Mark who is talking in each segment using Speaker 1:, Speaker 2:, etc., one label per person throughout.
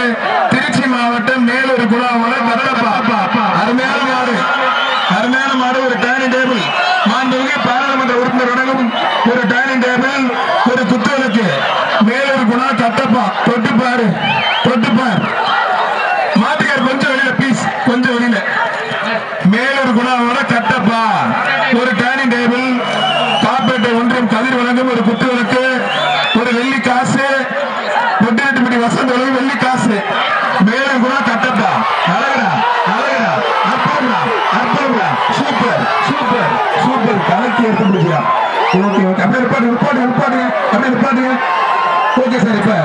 Speaker 1: திருச்சி மாவட்டம் மேலூர் குழாமல கட்டப்பா அருமையான மாடு ஒரு டைனிங் டேபிள் மாண்புமிகு பாராளுமன்ற உறுப்பினர் வழங்கும் ஒரு டைனிங் டேபிள் ஒரு குத்துவிளக்கு மேலூர் குணா கட்டப்பா தொட்டுப்பார் மாட்டுக்கார் கொஞ்சம் வெளியில பீஸ் கொஞ்சம் வெளியில மேலூர் குணாவோட கட்டப்பா ஒரு டைனிங் டேபிள் காப்பேட்டை ஒன்றியம் கதிர் வழங்கும் ஒரு குத்துவிளக்கு ஒரு வெள்ளி காசு பொட்டிரெட்டுப்பட்டி வசந்த வெள்ளி காசு மேலூர் குணா கட்டப்பா அழகடா சூப்பர் கலக்கி எடுத்து முடிச்சா ஓகே அப்படியே நிப்பாட்டுங்க ஓகே சார் இப்ப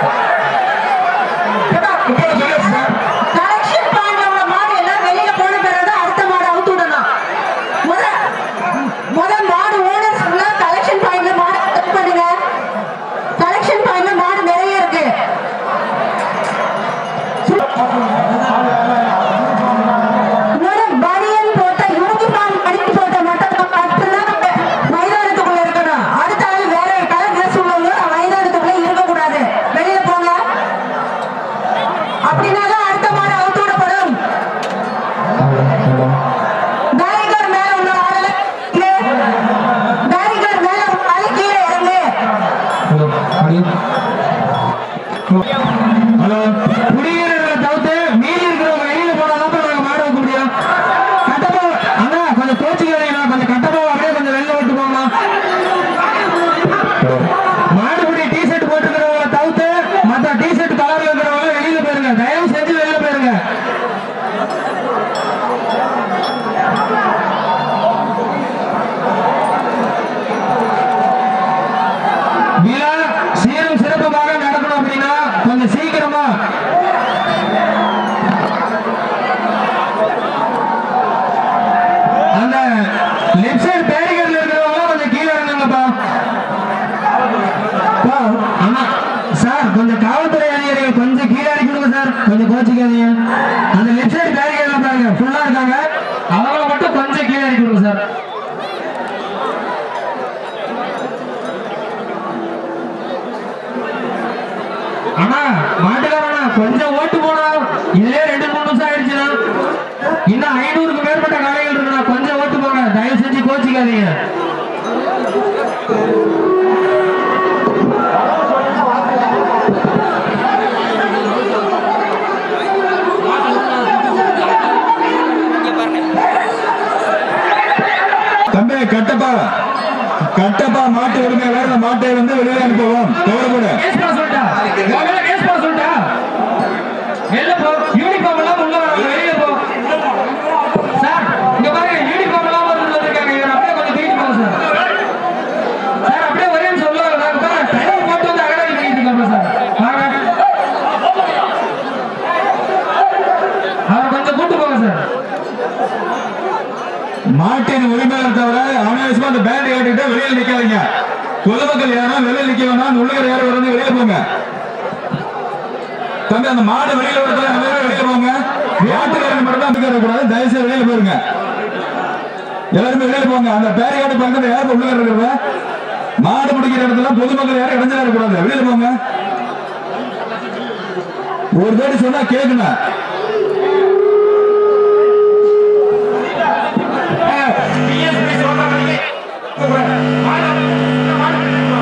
Speaker 2: கொஞ்சம் ஓட்டு போனா இதே 2-3 நிமிஷம் ஆயிடுச்சுன்னா இன்னும் 500க்கு மேற்பட்ட காலைகள் இருக்குண்ணா. கொஞ்சம் ஓட்டு போங்க, தயவு செஞ்சு கோச்சிக்காதீங்க.
Speaker 1: தம்பி கட்டப்பா மாட்டு உரிமையாளர் மாட்டை வந்து வெளியே அனுப்புவோம்.
Speaker 2: யூனிஃபார்ம் எல்லாம் உள்ள வெளியே போ சார். இங்க பாருங்க, யூனிஃபார்ம் எல்லாம் இருக்காங்க. அப்படியே கொஞ்சம் தூக்கிட்டு போங்க சார். அப்படியே ஒரே சொல்லுவாங்க சார். தண்ணி போட்டு வந்து அகடாடி பண்ணிட்டு இருக்காங்க சார். அவர் கொஞ்சம் கூட்டு போங்க சார்.
Speaker 1: மாட்டின் உரிமையாளர் தவிர அனாவசியமா அந்த பேண்ட் ஏற்றிட்டு வெளியில் நிக்காதீங்க. பொதுமக்கள் யாரும் வெளியில் நிக்க வேணாம். உள்ளுகிற யாரும் வந்து வெளியே போங்க. தம்பி அந்த மாடு வெளியில வரதுல வெளியில போங்க. மாட்டுக்காரங்க மட்டும் தான் கூடாது. தயவுசெய்து வெளியில போயிருங்க. எல்லாருமே வெளியில போங்க. அந்த பேரிகார்டு பக்கத்துல யாரும் உள்ள இருக்கிறத மாடு பிடிக்கிற இடத்துல பொதுமக்கள் யாரும் இடைஞ்சலா இருக்கக்கூடாது. வெளியில போங்க. ஒரு பேடி சொன்னா கேட்கணும்.
Speaker 2: சொல்றாங்க